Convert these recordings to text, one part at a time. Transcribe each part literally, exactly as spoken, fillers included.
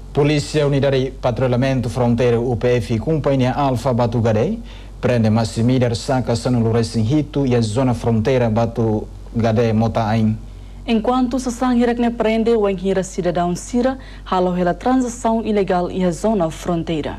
Polícia Unidade Patrulhamento Fronteira U P F e Companhia Alfa Batugadei prende Massimiliar Saka Sanulu Resinhito e a zona fronteira Batugadei Motaim. Enquanto Sassang Hirakne prende o enhira cidadão Sira, halo pela transação ilegal e a zona fronteira.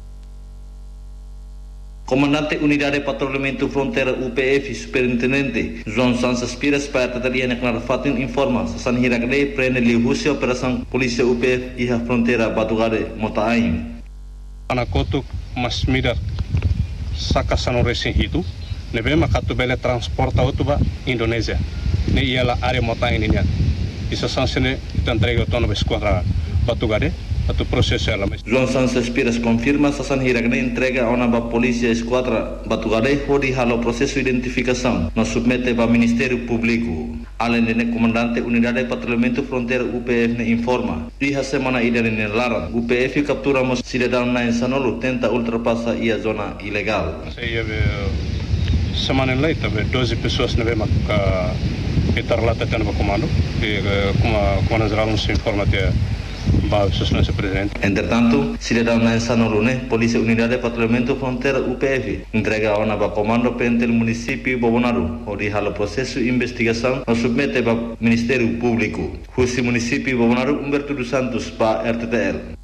Comandante Unidade Patrulhamento Fronteira U P F Superintendente João Santos Pires para tataria naklar fatin informa Sasan Hirakne prende li Rússia operação Polícia U P F e a fronteira Batugadei Motaim. Anakoto Massimiliar Saka Sanulu Resinhito nebe makatu bele transporta otuba Indonésia. Ne ialah área Motaim ini. Isso sansene entrega tono esquadra Batugadei atau processo ela. João Santos Pires confirma Sasan Hirakne entrega a uma polícia esquadra Batugadei hodi halo processo identificação no submete para Ministério Público. Além de comandante Unidade Patrulhamento Fronteira U P F ne informa. Dia semana ida ne larang U P F captura mos cidadão na Sanolo tenta ultrapassa a zona ilegal. Saya semana lain também doze pessoas ne vemak kita relatakan ke komando e comando geral nos informa até Entretanto, cidadão na Sanolo, Polícia Unidade Patrulhamento Fronteira U P F entrega a uma comando perante o município de Bobonaru, onde há o processo de investigação no submete para o Ministério Público. O município de Bobonaru, Humberto dos Santos, para R T T L.